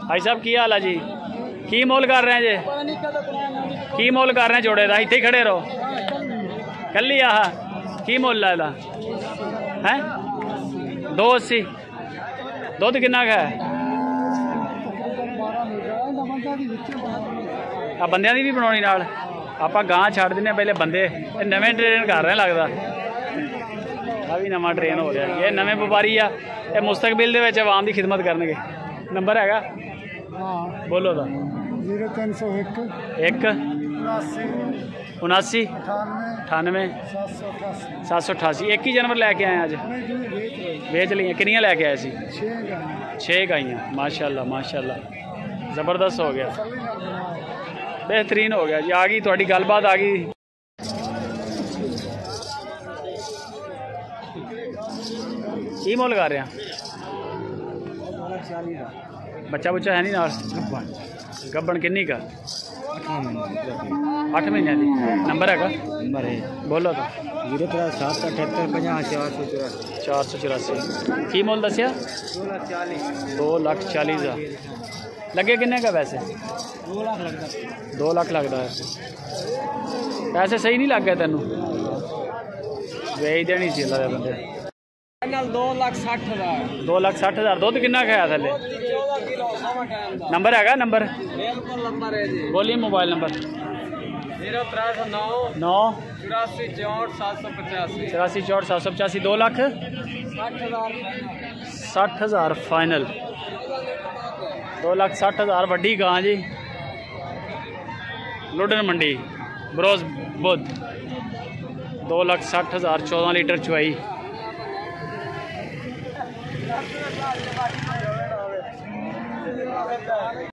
भाई साहब की हाल है जी? की मोल कर रहे हैं जी? की मोल कर रहे हैं जोड़े का? इत्थे ही खड़े रहो। कल ही आह की मोल है हैं? 280। दुध किन्ना का है? आ बंदियां दी भी बनानी नाल आपां गां छड्ड दिंदे पहले बंदे नवें ट्रेन कर रहे हैं लगता। आ भी नवा ट्रेन हो रहा है। ये नवे व्यापारी आ ये मुस्तकबिल दे विच आवाम दी खिदमत करनगे। नंबर हैगा? बोलो दा 0301 79 98 788। एक ही जानवर लैके आए अज? बेच लिया? किनियां लैके आए सी? 6 गाइयां। माशाल्लाह माशाल्लाह ज़बरदस्त हो गया, बेहतरीन हो गया जी। आ गई थोड़ी गलबात आ गई। की मोल लगा रहे हैं? बच्चा बुच्चा है नहीं नाल? गब्बन किन्नी का? 8 महीने की। नंबर है? बोलो तो। 484। की मोल दसिया? 2,40,000। लगे किन्ने का वैसे? 2 लाख लगता है। पैसे सही नहीं लग गए तेनू? बेच देनी सी बंदे। 2,60,000। दुध किन्ना खाया थले? नंबर हैगा? नंबर बोलिए। Mobile number 0309 84 64 785। 2,60,000 फाइनल। 2,60,000 वड्डी गां जी। लुडन मंडी बरोज बुध। 2,60,000 14 लीटर चुवाई।